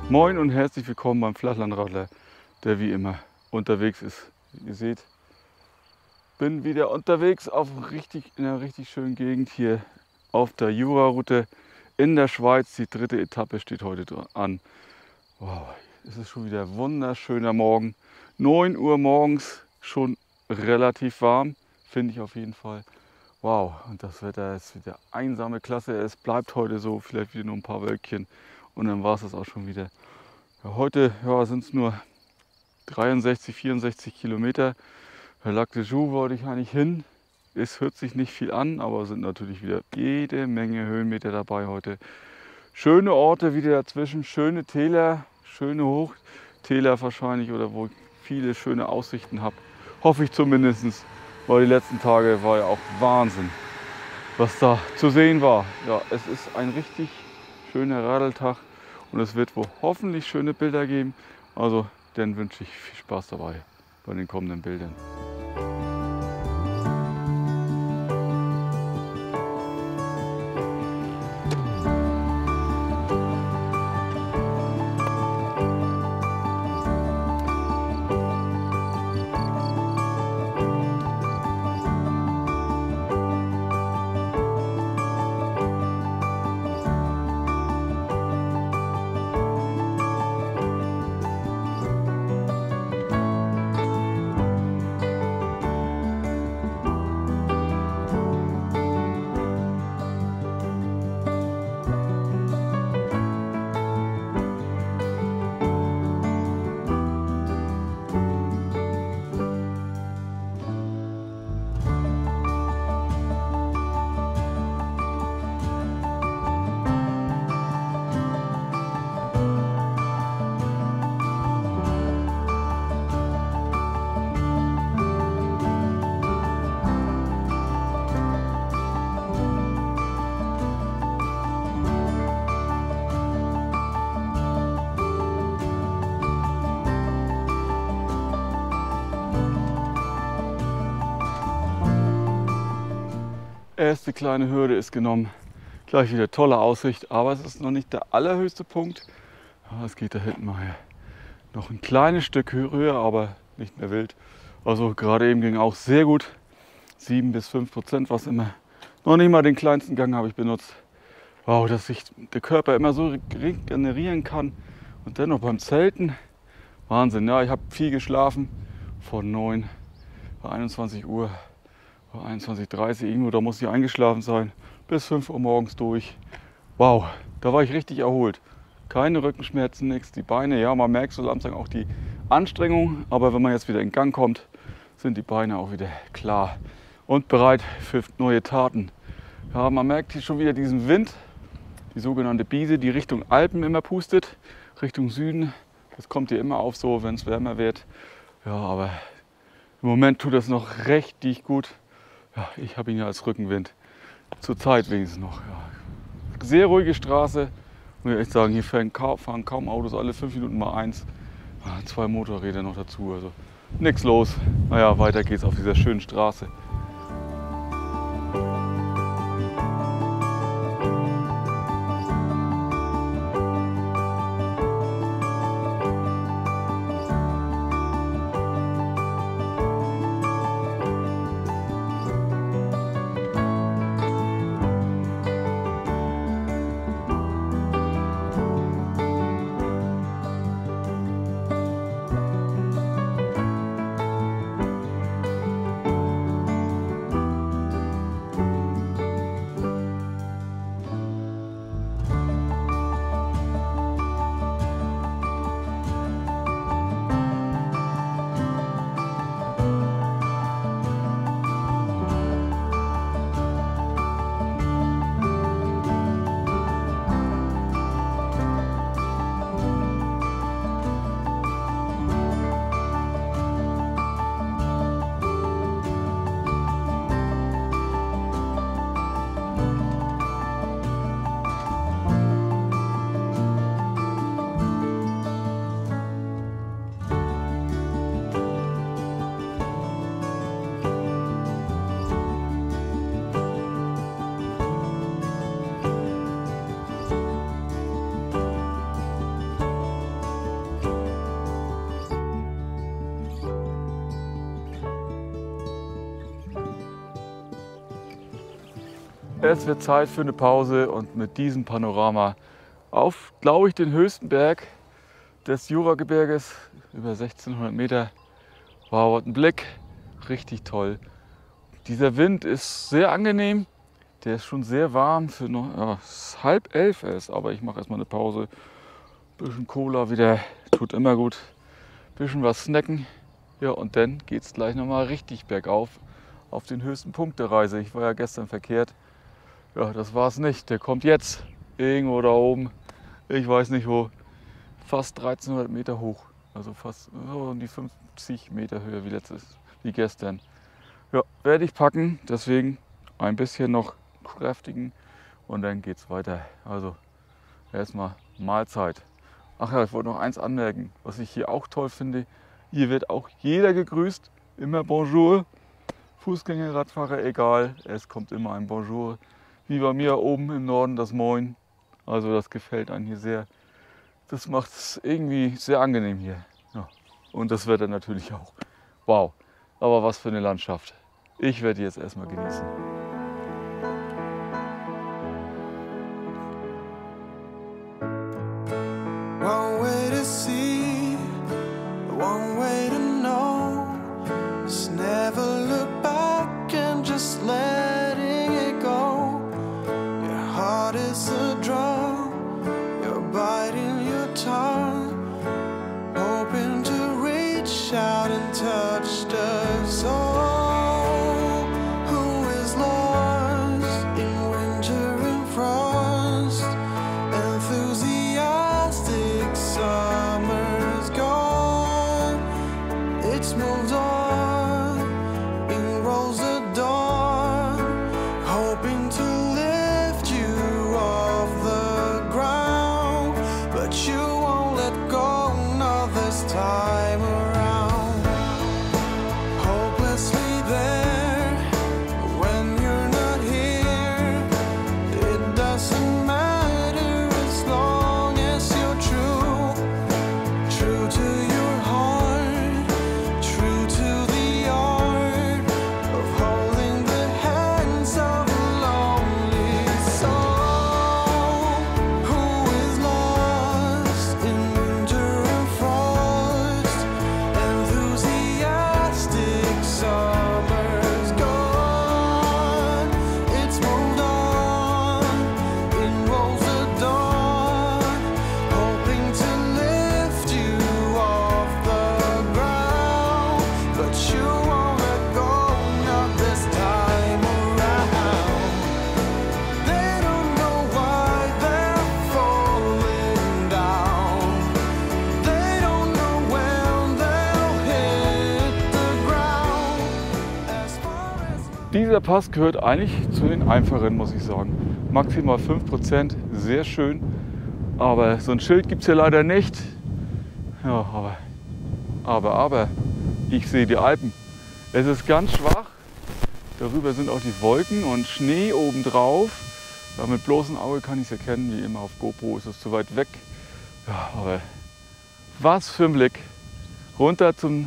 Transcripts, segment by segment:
Moin und herzlich willkommen beim Flachlandradler, der wie immer unterwegs ist. Wie ihr seht, bin wieder unterwegs in einer richtig schönen Gegend hier auf der Jura-Route in der Schweiz. Die dritte Etappe steht heute an. Wow, es ist schon wieder ein wunderschöner Morgen. 9 Uhr morgens, schon relativ warm, finde ich auf jeden Fall. Wow, und das Wetter ist wieder einsame Klasse. Es bleibt heute so, vielleicht wieder nur ein paar Wölkchen und dann war es das auch schon wieder. Ja, heute sind es nur 63, 64 Kilometer. Lac de Joux wollte ich eigentlich hin. Es hört sich nicht viel an, aber sind natürlich wieder jede Menge Höhenmeter dabei heute. Schöne Orte wieder dazwischen, schöne Täler, schöne Hochtäler wahrscheinlich oder wo ich viele schöne Aussichten habe. Hoffe ich zumindest, weil die letzten Tage war ja auch Wahnsinn, was da zu sehen war. Ja, es ist ein richtig schöner Radeltag und es wird wohl hoffentlich schöne Bilder geben. Also dann wünsche ich viel Spaß dabei bei den kommenden Bildern. Erste kleine Hürde ist genommen. Gleich wieder tolle Aussicht, aber es ist noch nicht der allerhöchste Punkt. Ja, es geht da hinten mal noch ein kleines Stück höher, aber nicht mehr wild. Also gerade eben ging auch sehr gut. 7 bis 5%, was immer. Noch nicht mal den kleinsten Gang habe ich benutzt. Wow, dass sich der Körper immer so regenerieren kann. Und dennoch beim Zelten, Wahnsinn. Ja, ich habe viel geschlafen. Von 9 bei 21 Uhr. 21:30 irgendwo, da muss ich eingeschlafen sein, bis 5 Uhr morgens durch. Wow, da war ich richtig erholt. Keine Rückenschmerzen, nichts. Die Beine, ja, man merkt so langsam auch die Anstrengung, aber wenn man jetzt wieder in Gang kommt, sind die Beine auch wieder klar und bereit für neue Taten. Ja, man merkt hier schon wieder diesen Wind, die sogenannte Biese, die Richtung Alpen immer pustet, Richtung Süden. Das kommt hier immer auf so, wenn es wärmer wird. Ja, aber im Moment tut das noch richtig gut. Ja, ich habe ihn ja als Rückenwind. Zurzeit wenigstens noch. Ja. Sehr ruhige Straße. Muss ich echt sagen, hier fahren kaum Autos, alle 5 Minuten mal eins. 2 Motorräder noch dazu. Also nichts los. Naja, weiter geht's auf dieser schönen Straße. Es wird Zeit für eine Pause und mit diesem Panorama auf, glaube ich, den höchsten Berg des Juragebirges, über 1600 Meter. Wow, was ein Blick, richtig toll. Dieser Wind ist sehr angenehm, der ist schon sehr warm für noch, ja, es ist 10:30 erst, aber ich mache erstmal eine Pause. Ein bisschen Cola wieder, tut immer gut. Ein bisschen was snacken. Ja, und dann geht es gleich nochmal richtig bergauf auf den höchsten Punkt der Reise. Ich war ja gestern verkehrt. Ja, das war es nicht. Der kommt jetzt irgendwo da oben, ich weiß nicht wo, fast 1300 Meter hoch. Also fast so um die 50 Meter höher wie gestern. Ja, werde ich packen, deswegen ein bisschen noch kräftigen und dann geht es weiter. Also erstmal Mahlzeit. Ach ja, ich wollte noch eins anmerken, was ich hier auch toll finde. Hier wird auch jeder gegrüßt, immer Bonjour. Fußgänger, Radfahrer, egal, es kommt immer ein Bonjour. Wie bei mir oben im Norden das Moin. Also das gefällt einem hier sehr. Das macht es irgendwie sehr angenehm hier. Ja. Und das Wetter natürlich auch. Wow, aber was für eine Landschaft. Ich werde jetzt erstmal genießen. One way to see, one way to know. Just never look back and just letting it go. Your heart is a drum, you're biting your tongue, hoping to reach out and touch the soul. Who is lost in winter and frost? Enthusiastic summer's gone, it's moved on, in rolls the dawn, hoping to lift you off the ground, but you won't let go, not this time around. Hopelessly there, when you're not here, it doesn't matter as long as you're true, true to your heart, true to the art of holding the hands of a lonely soul. Who is lost in winter and frost? Enthusiastic summer's gone, it's moved on, in rolls the dawn, hoping to lift you off the ground, but you won't let go, not this time around. They don't know why they're falling down, they don't know when they'll hit the ground. As far as Dieser Pass gehört eigentlich zu den einfachen, muss ich sagen. Maximal 5%, sehr schön. Aber so ein Schild gibt es hier leider nicht. Ja, aber, ich sehe die Alpen. Es ist ganz schwach. Darüber sind auch die Wolken und Schnee obendrauf. Ja, mit bloßem Auge kann ich es erkennen, wie immer auf GoPro ist es zu weit weg. Ja, aber was für ein Blick. Runter zum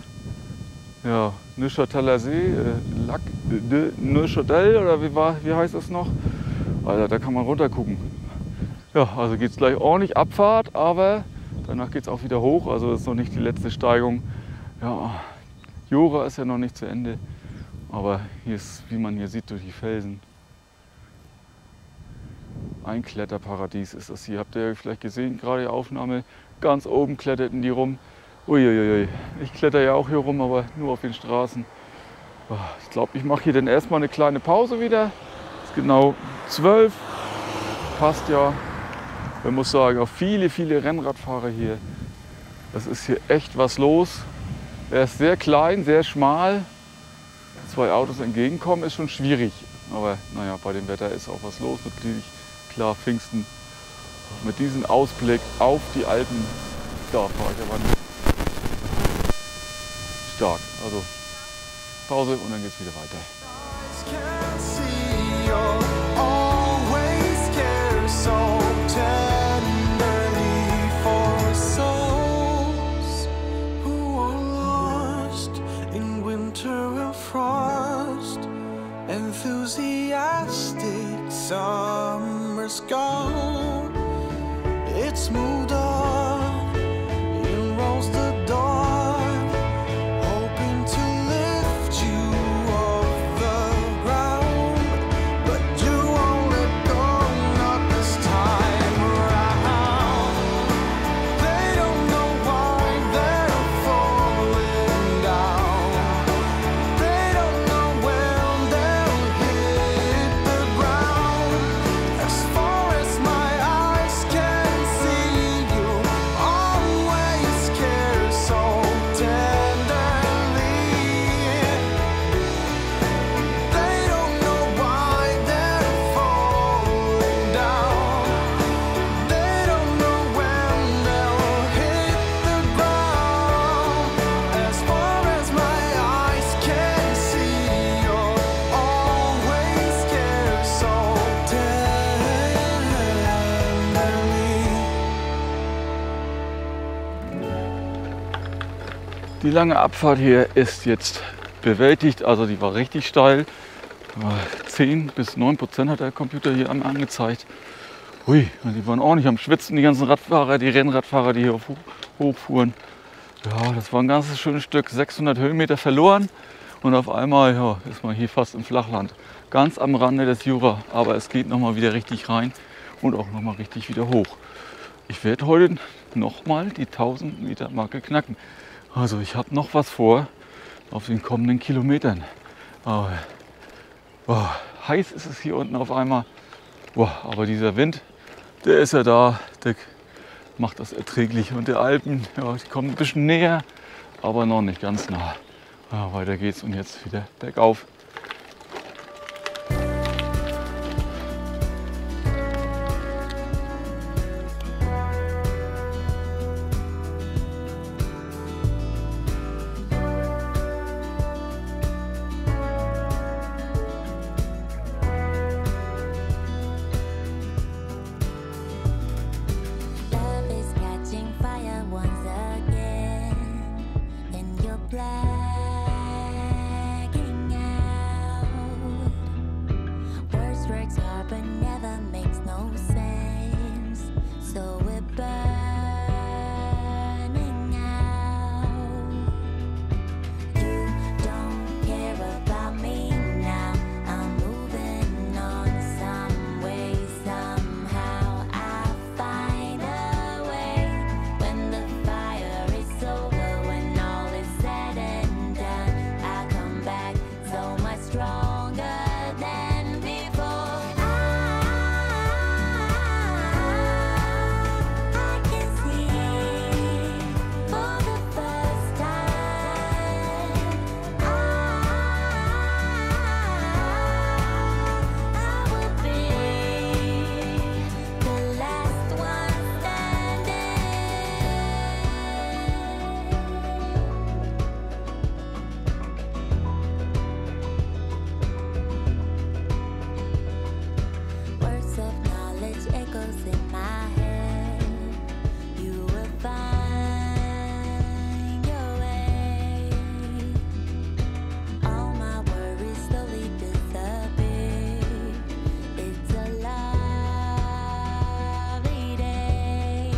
Neuchâteler See, Lac de Neuchâtel oder wie heißt das noch? Also, da kann man runter gucken. Ja, also geht es gleich ordentlich Abfahrt, aber danach geht es auch wieder hoch. Also das ist noch nicht die letzte Steigung. Ja, Jura ist ja noch nicht zu Ende, aber hier ist, wie man hier sieht, durch die Felsen. Ein Kletterparadies ist das hier. Habt ihr vielleicht gesehen, gerade die Aufnahme. Ganz oben kletterten die rum. Uiuiui, ich kletter ja auch hier rum, aber nur auf den Straßen. Ich glaube, ich mache hier dann erstmal eine kleine Pause wieder. Es ist genau 12. Passt ja. Man muss sagen, auch viele Rennradfahrer hier. Das ist hier echt was los. Er ist sehr klein, sehr schmal. 2 Autos entgegenkommen ist schon schwierig. Aber naja, bei dem Wetter ist auch was los. Natürlich, klar, Pfingsten. Mit diesem Ausblick auf die Alpen, da fahre ich aber nicht. Stark. Also Pause und dann geht es wieder weiter. eyes can see, you'll always care so tenderly for souls who are lost in winter and frost. Enthusiastic smoothed on. It rolls the door, hoping to lift you off the ground, but you won't let go, not this time around. They don't know why they're falling down. They don't know when they'll hit the ground. As far as my eyes can see, you always care so tenderly. They don't know why they're falling down. They don't know when they'll hit the ground. As far as my eyes can see, you'll always care so tenderly. Die lange Abfahrt hier ist jetzt bewältigt, also die war richtig steil. 10 bis 9% hat der Computer hier angezeigt. Hui, die waren ordentlich am Schwitzen, die ganzen Radfahrer, die Rennradfahrer, die hier hochfuhren. Ja, das war ein ganzes schönes Stück, 600 Höhenmeter verloren und auf einmal ja, ist man hier fast im Flachland. Ganz am Rande des Jura, aber es geht nochmal wieder richtig rein und auch nochmal richtig wieder hoch. Ich werde heute nochmal die 1000 Meter Marke knacken. Also ich habe noch was vor auf den kommenden Kilometern. Aber, heiß ist es hier unten auf einmal. Aber dieser Wind, der ist ja da, der macht das erträglich. Und der Alpen, ja, die kommen ein bisschen näher, aber noch nicht ganz nah. Ja, weiter geht's und jetzt wieder bergauf. Love is catching fire once again, and you're blacking out. Words works hard but never makes no sense, so we're burning out. You don't care about me now. I'm moving on some way, somehow. I find a way when the fire is over, when all is said and done. I come back so much stronger than before. I can see for the first time. I will be the last one standing. Words of knowledge echoes in my head. You will find your way. All my worries slowly disappear. It's a lovely day.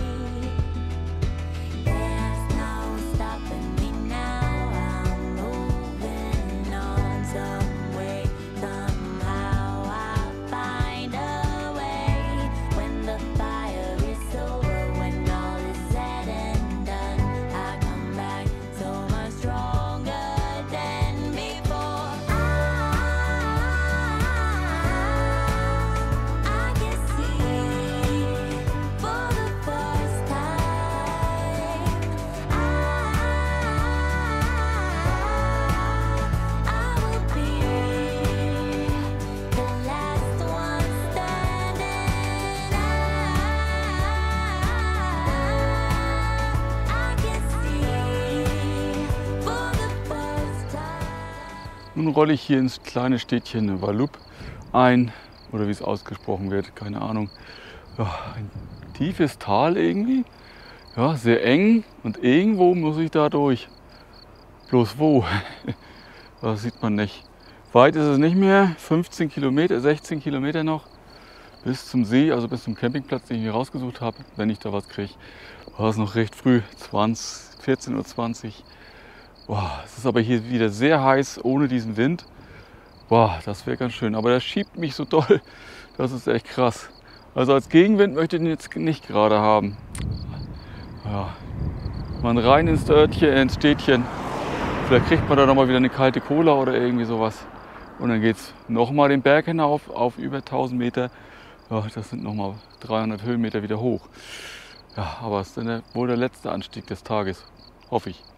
There's no stopping me now. I'm moving on some way, somehow. I find a way when the fire is over, when all is said and done. I come back so much stronger than before. I can see for the first time. I will be the last one standing. I can see for the first time. Nun rolle ich hier ins kleine Städtchen Wallup ein, oder wie es ausgesprochen wird, keine Ahnung. Ja, ein tiefes Tal irgendwie, ja, sehr eng und irgendwo muss ich da durch. Bloß wo? Das sieht man nicht. Weit ist es nicht mehr, 15 Kilometer, 16 Kilometer noch. bis zum See, also bis zum Campingplatz, den ich mir rausgesucht habe, wenn ich da was kriege, war es noch recht früh, 14:20 Uhr. Boah, es ist aber hier wieder sehr heiß, ohne diesen Wind. Boah, das wäre ganz schön. Aber der schiebt mich so doll, das ist echt krass. Also als Gegenwind möchte ich den jetzt nicht gerade haben. Ja, man rein ins Örtchen, ins Städtchen. Vielleicht kriegt man da nochmal wieder eine kalte Cola oder irgendwie sowas. Und dann geht es nochmal den Berg hinauf auf über 1000 Meter. Ja, das sind nochmal 300 Höhenmeter wieder hoch. Ja, aber es ist dann wohl der letzte Anstieg des Tages, hoffe ich.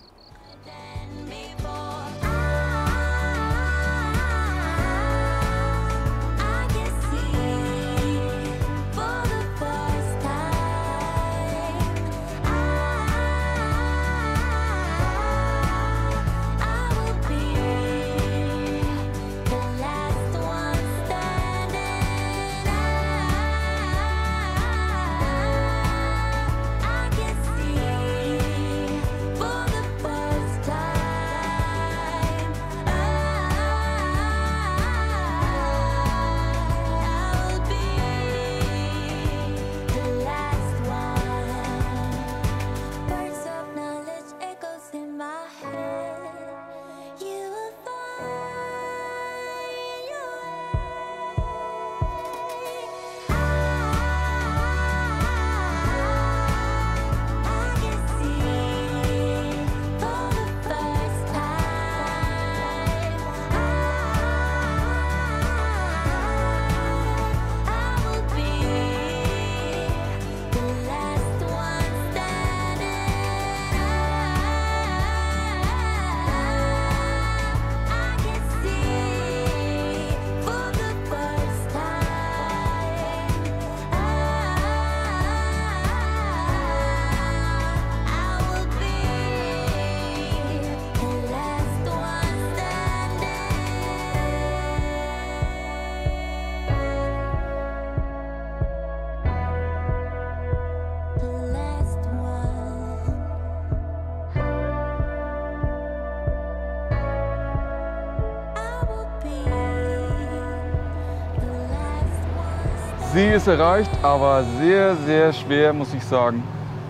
See ist erreicht, aber sehr, sehr schwer, muss ich sagen.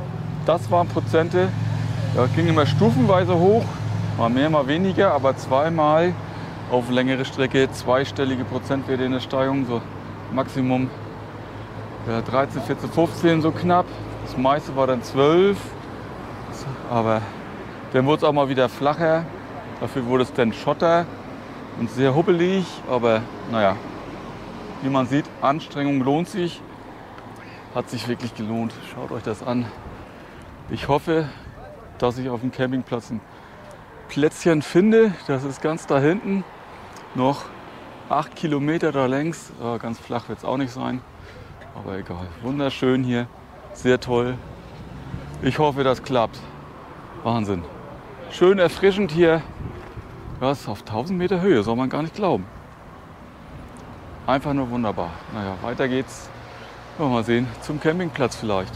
Das waren Prozente, ja, ging immer stufenweise hoch, mal mehr, mal weniger, aber zweimal auf längere Strecke zweistellige Prozentwerte in der Steigung, so Maximum ja, 13, 14, 15 so knapp. Das meiste war dann 12, aber dann wurde es auch mal wieder flacher. Dafür wurde es dann Schotter und sehr huppelig, aber naja. Wie man sieht, Anstrengung lohnt sich, hat sich wirklich gelohnt. Schaut euch das an. Ich hoffe, dass ich auf dem Campingplatz ein Plätzchen finde. Das ist ganz da hinten, noch 8 Kilometer da längs. Ganz flach wird es auch nicht sein, aber egal. Wunderschön hier, sehr toll. Ich hoffe, das klappt. Wahnsinn. Schön erfrischend hier. Ja, ist auf 1000 Meter Höhe, soll man gar nicht glauben. Einfach nur wunderbar. Naja, weiter geht's. Mal sehen, zum Campingplatz vielleicht.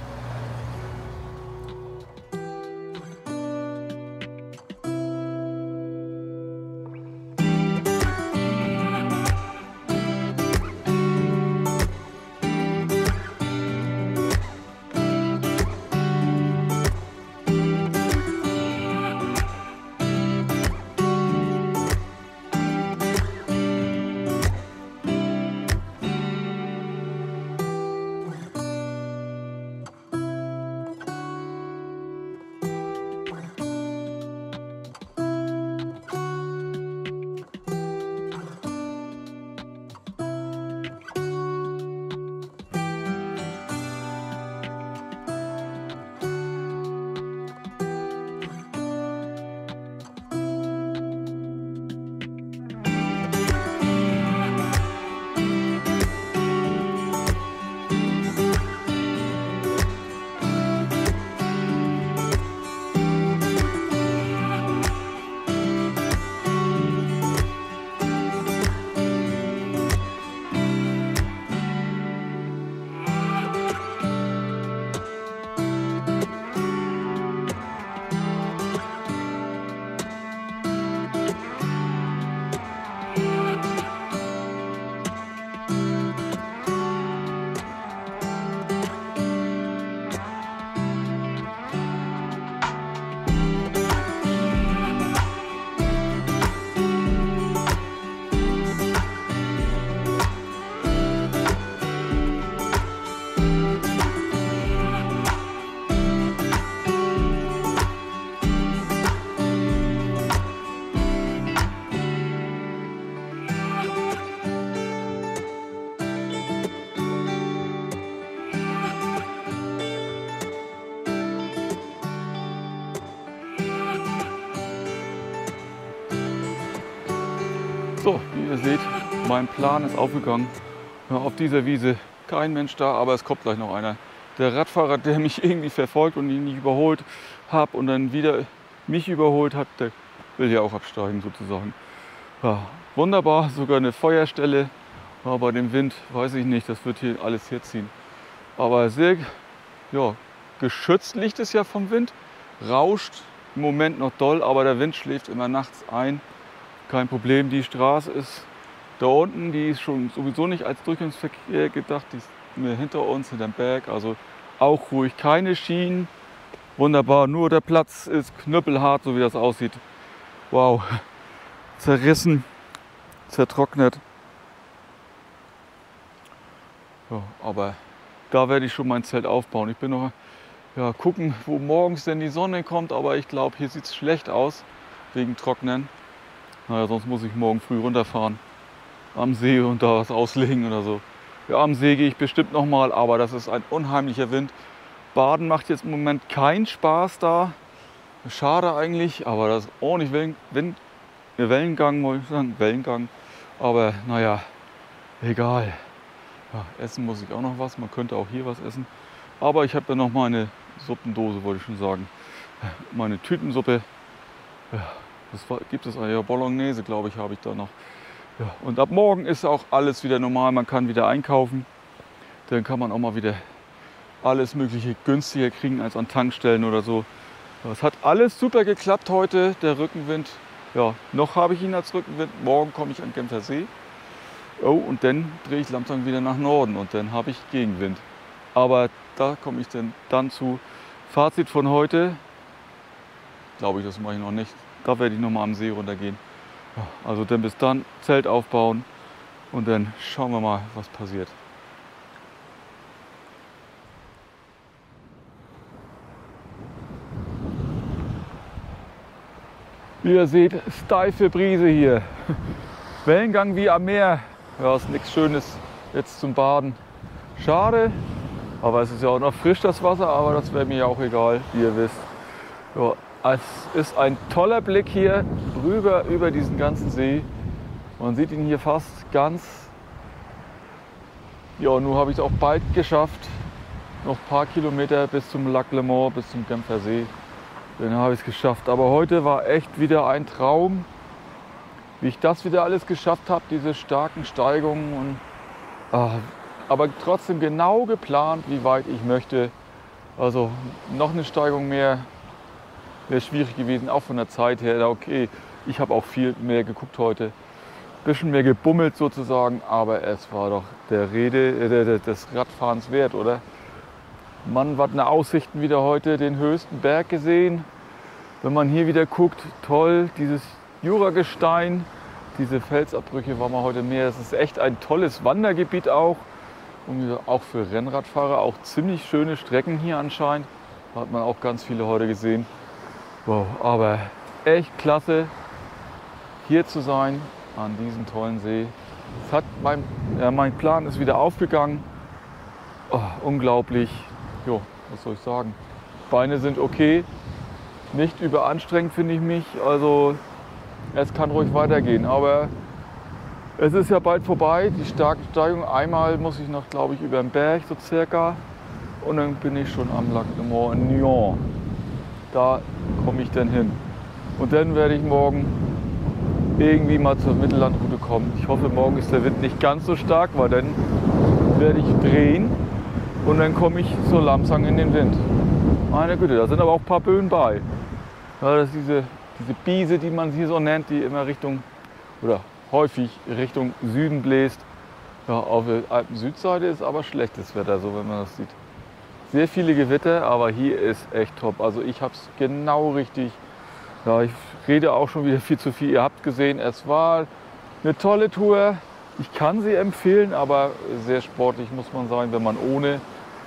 So, wie ihr seht, mein Plan ist aufgegangen. Ja, auf dieser Wiese kein Mensch da, aber es kommt gleich noch einer. Der Radfahrer, der mich irgendwie verfolgt und ihn nicht überholt hat und dann wieder mich überholt hat, der will hier auch absteigen sozusagen. Ja, wunderbar, sogar eine Feuerstelle. Ja, bei dem Wind weiß ich nicht, das wird hier alles herziehen. Aber sehr geschützt liegt es ja vom Wind. Rauscht im Moment noch doll, aber der Wind schläft immer nachts ein. Kein Problem, die Straße ist da unten, die ist schon sowieso nicht als Durchgangsverkehr gedacht. Die ist hinter uns, hinterm Berg, also auch ruhig, keine Schienen. Wunderbar, nur der Platz ist knüppelhart, so wie das aussieht. Wow, zerrissen, zertrocknet. Ja, aber da werde ich schon mein Zelt aufbauen. Ich bin noch gucken, wo morgens denn die Sonne kommt, aber ich glaube, hier sieht es schlecht aus, wegen Trocknen. Naja, sonst muss ich morgen früh runterfahren am See und da was auslegen oder so. Ja, am See gehe ich bestimmt noch mal, aber das ist ein unheimlicher Wind. Baden macht jetzt im Moment keinen Spaß da. Schade eigentlich, aber das ist ordentlich Wellengang, wollte ich sagen, Wellengang. Aber naja, egal. Ja, essen muss ich auch noch was, man könnte auch hier was essen. Aber ich habe ja noch meine Suppendose, wollte ich schon sagen. Meine Tütensuppe. Ja, gibt es ja Bolognese, glaube ich, habe ich da noch. Ja, und ab morgen ist auch alles wieder normal, man kann wieder einkaufen. Dann kann man auch mal wieder alles Mögliche günstiger kriegen als an Tankstellen oder so. Es hat alles super geklappt heute, der Rückenwind. Ja, noch habe ich ihn als Rückenwind, morgen komme ich an Genfer See. Oh, und dann drehe ich langsam wieder nach Norden und dann habe ich Gegenwind. Aber da komme ich dann zu. Fazit von heute, glaube ich, das mache ich noch nicht. Da werde ich noch mal am See runtergehen. Ja, also dann bis dann Zelt aufbauen und dann schauen wir mal, was passiert. Wie ihr seht, steife Brise hier. Wellengang wie am Meer. Ja, ist nichts Schönes jetzt zum Baden. Schade, aber es ist ja auch noch frisch das Wasser, aber das wäre mir ja auch egal, wie ihr wisst. Ja, es ist ein toller Blick hier rüber über diesen ganzen See. Man sieht ihn hier fast ganz. Ja, nun habe ich es auch bald geschafft. Noch ein paar Kilometer bis zum Lac Le Mans, bis zum Genfer See. Dann habe ich es geschafft. Aber heute war echt wieder ein Traum, wie ich das wieder alles geschafft habe, diese starken Steigungen. Aber trotzdem genau geplant, wie weit ich möchte. Also noch eine Steigung mehr wäre schwierig gewesen, auch von der Zeit her. Okay, ich habe auch viel mehr geguckt heute. Bisschen mehr gebummelt sozusagen, aber es war doch des Radfahrens wert, oder? Mann, was eine Aussichten wieder heute, den höchsten Berg gesehen. Wenn man hier wieder guckt, toll, dieses Juragestein, diese Felsabbrüche war mal heute mehr. Es ist echt ein tolles Wandergebiet auch. Und auch für Rennradfahrer, auch ziemlich schöne Strecken hier anscheinend. Da hat man auch ganz viele heute gesehen. Wow, aber echt klasse, hier zu sein, an diesem tollen See. Mein Plan ist wieder aufgegangen. Oh, unglaublich. Jo, was soll ich sagen? Beine sind okay, nicht überanstrengend finde ich mich. Also es kann ruhig weitergehen, aber es ist ja bald vorbei, die starke Steigung. Einmal muss ich noch, glaube ich, über den Berg so circa und dann bin ich schon am Lac Le Mans in Nyon. Da komme ich dann hin. Und dann werde ich morgen irgendwie mal zur Mittellandroute kommen. Ich hoffe, morgen ist der Wind nicht ganz so stark, weil dann werde ich drehen und dann komme ich so langsam in den Wind. Meine Güte, da sind aber auch ein paar Böen bei. Ja, das ist diese Biese, die man hier so nennt, die immer häufig Richtung Süden bläst. Ja, auf der Alpen-Südseite ist aber schlechtes Wetter, so wenn man das sieht. Sehr viele Gewitter, aber hier ist echt top. Also ich habe es genau richtig. Ja, ich rede auch schon wieder viel zu viel. Ihr habt gesehen, es war eine tolle Tour. Ich kann sie empfehlen, aber sehr sportlich muss man sein, wenn man ohne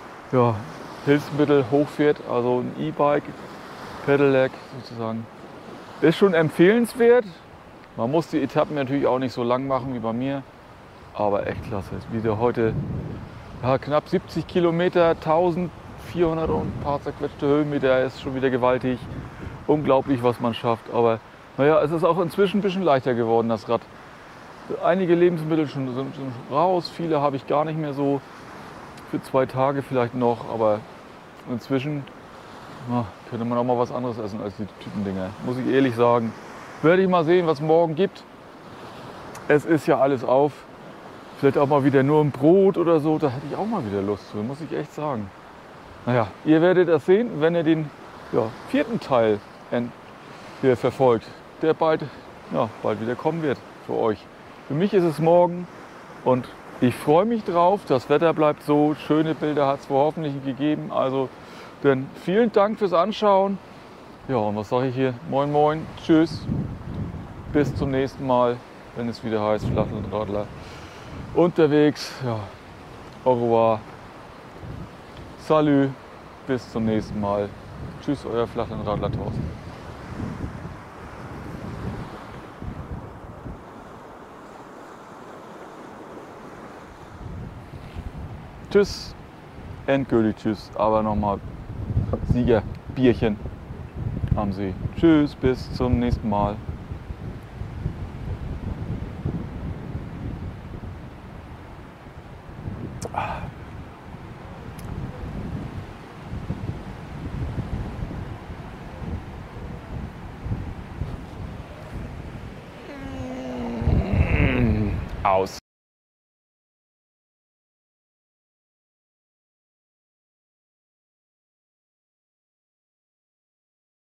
Hilfsmittel hochfährt. Also ein E-Bike, Pedelec sozusagen. Ist schon empfehlenswert. Man muss die Etappen natürlich auch nicht so lang machen wie bei mir. Aber echt klasse. Wieder heute knapp 70 Kilometer, 1400 und ein paar zerquetschte Höhenmeter, ist schon wieder gewaltig. Unglaublich, was man schafft. Aber naja, es ist auch inzwischen ein bisschen leichter geworden, das Rad. Einige Lebensmittel sind schon raus, viele habe ich gar nicht mehr so. Für 2 Tage vielleicht noch, aber inzwischen könnte man auch mal was anderes essen als die Tütendinger. Muss ich ehrlich sagen. Werde ich mal sehen, was morgen gibt. Es ist ja alles auf. Vielleicht auch mal wieder nur ein Brot oder so. Da hätte ich auch mal wieder Lust zu, muss ich echt sagen. Naja, ihr werdet das sehen, wenn ihr den 4. Teil hier verfolgt, der bald wieder kommen wird für euch. Für mich ist es morgen und ich freue mich drauf. Das Wetter bleibt so. Schöne Bilder hat es hoffentlich gegeben. Also dann vielen Dank fürs Anschauen. Ja, und was sage ich hier? Moin, moin, tschüss. Bis zum nächsten Mal, wenn es wieder heißt Flachlandradler unterwegs. Ja, au revoir. Salut. Bis zum nächsten Mal. Tschüss, euer Flachlandradler Thorsten. Tschüss, endgültig tschüss, aber nochmal Siegerbierchen am See. Tschüss, bis zum nächsten Mal. Aus.